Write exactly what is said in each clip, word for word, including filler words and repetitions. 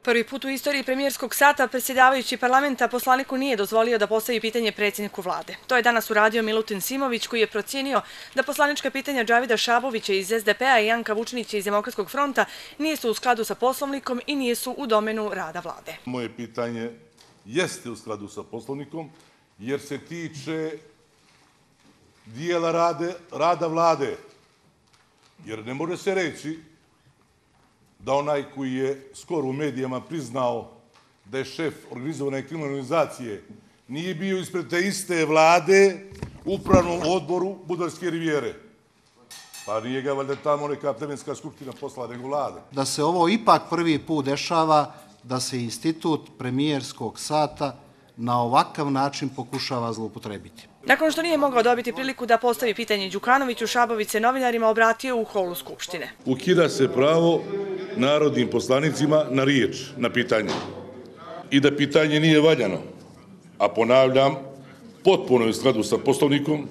Prvi put u istoriji premijerskog sata predsjedavajući parlamenta poslaniku nije dozvolio da postavi pitanje predsjedniku vlade. To je danas uradio Milutin Simović, koji je procijenio da poslanička pitanja Džavida Šabovića iz S D P-a i Janka Vučinića iz Demokratskog fronta nisu u skladu sa poslovnikom i nisu u domenu rada vlade. Moje pitanje jeste u skladu sa poslovnikom jer se tiče dijela rada vlade. Jer ne može se reći da onaj koji je skoro u medijama priznao da je šef organizovane kriminalizacije nije bio ispred te iste vlade u upravnom odboru Budarske rivijere. Pa nije ga valjda tamo neka plemenska skupština poslala nego vlade. Da se ovo ipak prvi put dešava, da se institut premijerskog sata na ovakav način pokušava zloupotrebiti. Nakon što nije mogao dobiti priliku da postavi pitanje Đukanoviću, Šabović se novinarima obratio u holu Skupštine. Ukida se pravo narodnim poslanicima na riječ, na pitanje. I da pitanje nije valjano. A ponavljam, potpuno je u skladu sa poslovnikom,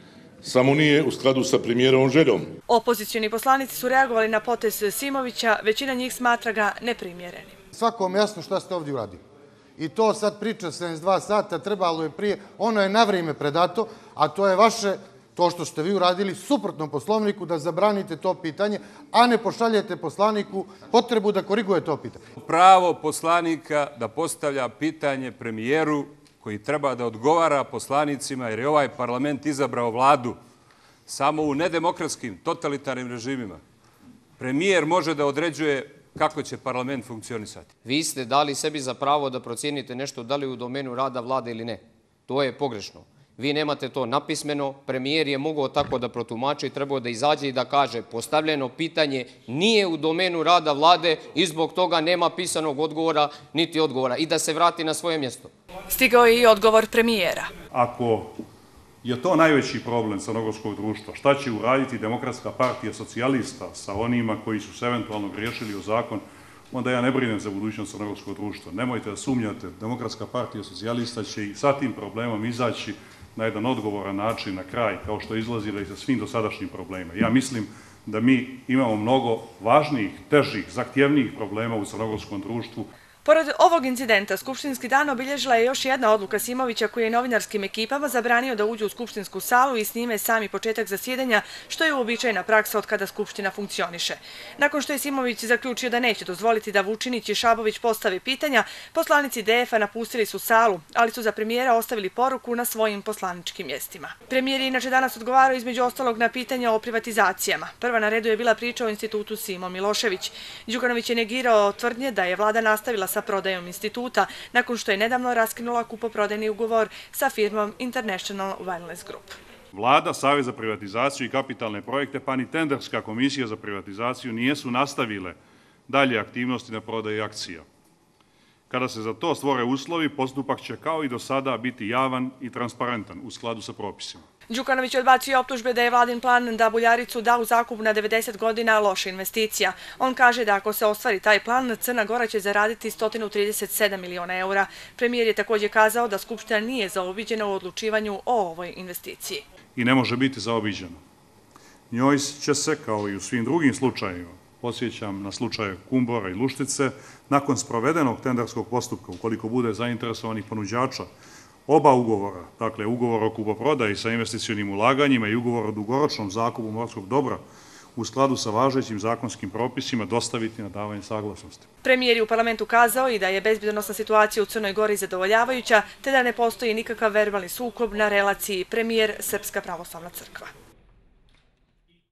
samo nije u skladu sa premijerovom željom. Opozicioni poslanici su reagovali na potez Simovića, većina njih smatra ga neprimjerenim. Svakom jasno šta ste ovdje uradili. I to sad priča sedamdeset dva sata, trebalo je prije, ono je na vrijeme predato, a to je vaše, to što ste vi uradili, suprotno poslovniku da zabranite to pitanje, a ne pošaljete poslaniku potrebu da koriguje to pitanje. Pravo poslanika da postavlja pitanje premijeru koji treba da odgovara poslanicima, jer je ovaj parlament izabrao vladu samo u nedemokratskim, totalitarnim režimima. Premijer može da određuje kako će parlament funkcionisati. Vi ste dali sebi za pravo da procijenite nešto da li u domenu rada vlade ili ne. To je pogrešno. Vi nemate to napismeno, premijer je mogao tako da protumači, trebao da izađe i da kaže postavljeno pitanje nije u domenu rada vlade i zbog toga nema pisanog odgovora niti odgovora i da se vrati na svoje mjesto. Stigao je i odgovor premijera. Ako je to najveći problem crnogorskog društva, šta će uraditi Demokratska partija socijalista sa onima koji su se eventualno griješili u zakon, onda ja ne brinem za budućnost crnogorskog društva. Nemojte da sumnjate, Demokratska partija socijalista će i sa tim problemom izaći na jedan odgovoran način na kraj, kao što je izlazila i sa svim dosadašnjim problemima. Ja mislim da mi imamo mnogo važnijih, težih, zahtjevnijih problema u crnogorskom društvu. Pored ovog incidenta, skupštinski dan obilježila je još jedna odluka Simovića koji je novinarskim ekipama zabranio da uđu u skupštinsku salu i snime sami početak zasjedanja, što je uobičajena praksa od kada skupština funkcioniše. Nakon što je Simović zaključio da neće dozvoliti da Vučinić i Šabović postave pitanja, poslanici D F-a napustili su salu, ali su za premijera ostavili poruku na svojim poslaničkim mjestima. Premijer je inače danas odgovarao između ostalog na pitanja o privatizacijama. Prva na redu je bila priča o institutu Simo Milošević. Đukanović je negirao tvrdnje da je vlada nastavila sa prodajom instituta, nakon što je nedavno raskinula kupoprodajni ugovor sa firmom International Wireless Group. Vlada, Savez za privatizaciju i kapitalne projekte, pa ni tenderska komisija za privatizaciju nijesu nastavile dalje aktivnosti na prodaji akcija. Kada se za to stvore uslovi, postupak će kao i do sada biti javan i transparentan u skladu sa propisima. Đukanović je odbacio optužbe da je vladin plan da Buljaricu da u zakup na devedeset godina loša investicija. On kaže da ako se ostvari taj plan, Crna Gora će zaraditi sto trideset sedam miliona eura. Premijer je također kazao da Skupština nije zaobiđena u odlučivanju o ovoj investiciji. I ne može biti zaobiđena. Njoj će se, kao i u svim drugim slučajima, podsjećam na slučaje Kumbora i Luštice, nakon sprovedenog tenderskog postupka, ukoliko bude zainteresovanih ponuđača, oba ugovora, dakle ugovor o kupoprodaji sa investicionim ulaganjima i ugovor o dugoročnom zakupu morskog dobra, u skladu sa važećim zakonskim propisima dostaviti na davanje saglasnosti. Premijer je u parlamentu kazao i da je bezbjednosna situacija u Crnoj Gori zadovoljavajuća, te da ne postoji nikakav verbalni sukob na relaciji premijer Srpska pravoslavna crkva.